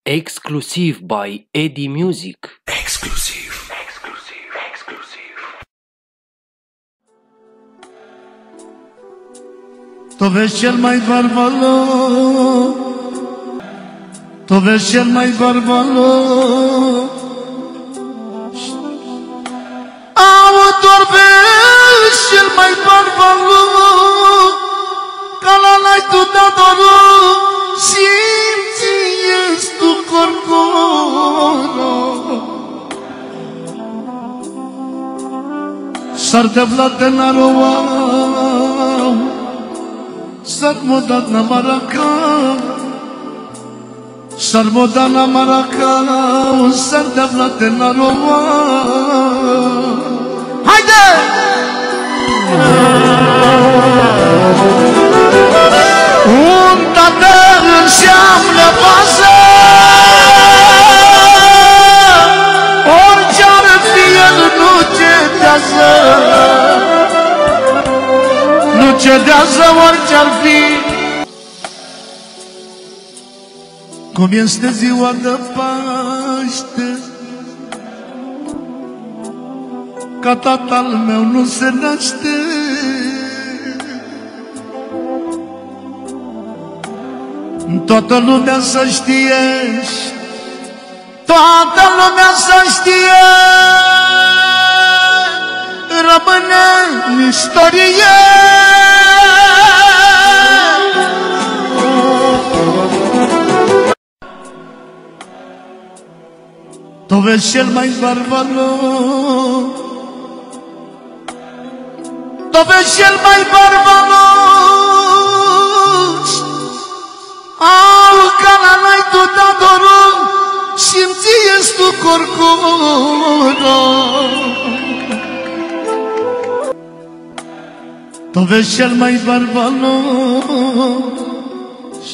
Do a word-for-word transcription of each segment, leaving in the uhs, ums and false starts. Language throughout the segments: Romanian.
Exclusive by Eddie Music. Exclusive. Exclusive. Exclusive. Tu vezi cel mai barbalos, tu vezi cel mai barbalos. Autor vezi cel mai barbalos, ca la lai tu da dorul, simți ești tu corcolo. S-ar devlate na roau, s-ar modat na maracau, s-ar modat na maracau, s-ar devlate na roau. Haide! Un tată înseamnă pasă, orice-ar fi el nu cedează, nu cedează orice-ar fi. Cum este ziua de Paște, ca tatăl meu nu se naște, toată lumea să știe, toată lumea să știe, rămâne în istorie. Tu vezi cel mai barbalos, tu vezi cel mai barbalos, au ca la lai tu da dorul, simți ești tu corcolo. Tu vezi cel mai barbalos,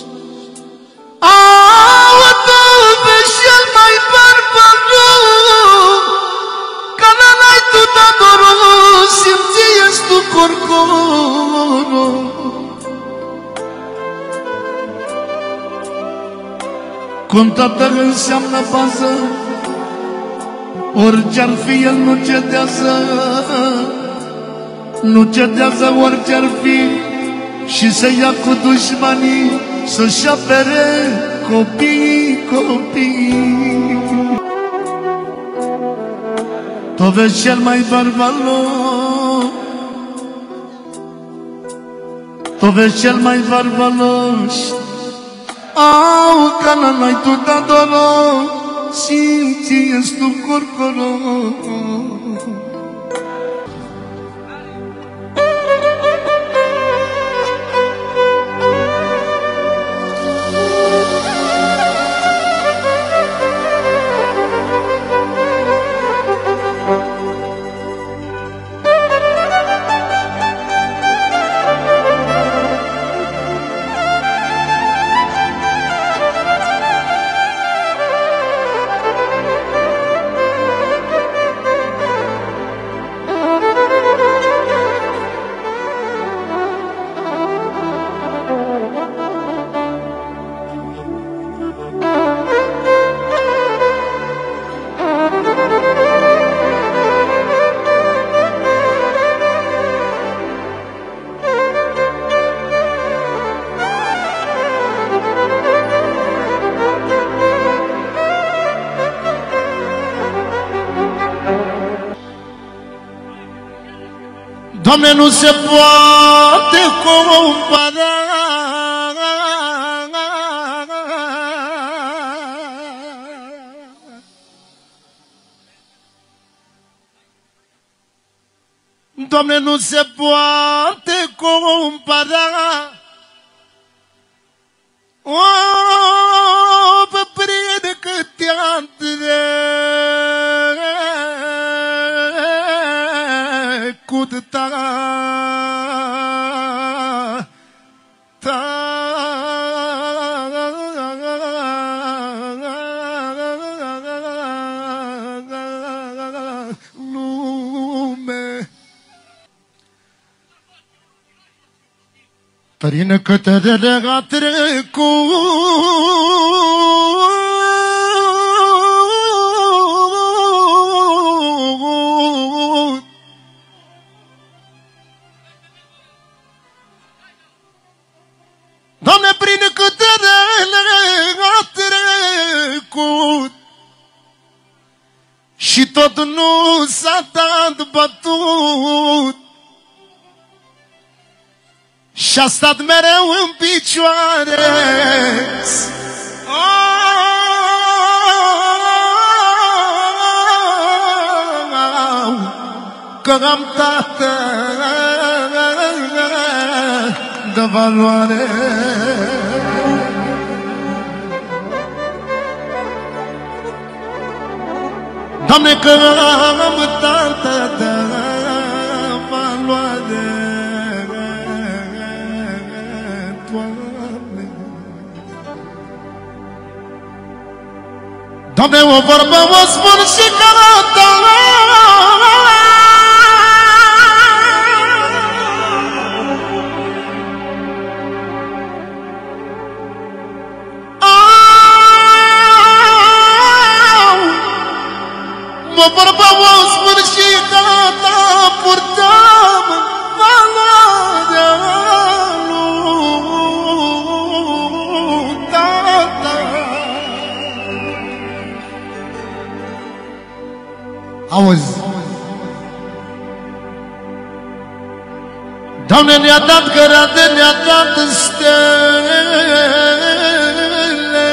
au tu vezi cel mai barbalos, ca la lai tu da dorul, simți ești tu corcolo. Cum tată înseamnă bază, orice-ar fi el nu cedează, nu cedează orice-ar fi, și se ia cu dușmanii să-și apere copii, copii. Tu vezi cel mai barbalos, tu vezi cel mai barbalos, au ca la noi tu da doro, simți ești tu corcolo. Doamne, nu se poate compara Doamne, nu se poate compara o păprire cât te-am trecut ta, ta lume. Tărină cătărele a trecut și tot nu s-a dat bătut și-a stat mereu în picioare. Că am tată de valoare. Doamne, că am tată de valoare. Doamne, Doamne, o vorbă o spun și cântă. O vorbă o spun și cântă, purtăm valoarea lui tata. Auzi, Doamne, ne-a dat cărate, ne-a dat stele.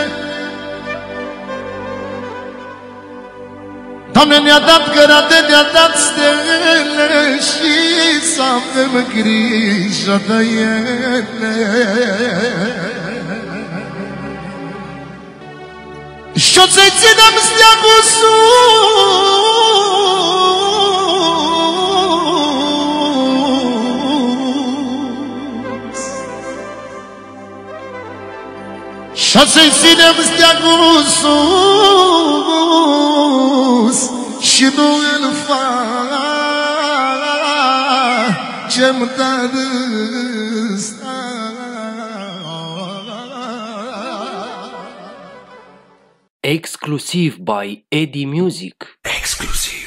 Doamne, ne-a dat cărate, ne-a dat stele și să avem grijă de ele. Și-o să-i ținem steagul sus, și-o să-i ținem steagul sus și nu îl facem de râs. Exclusiv by Eddie Music. Exclusiv.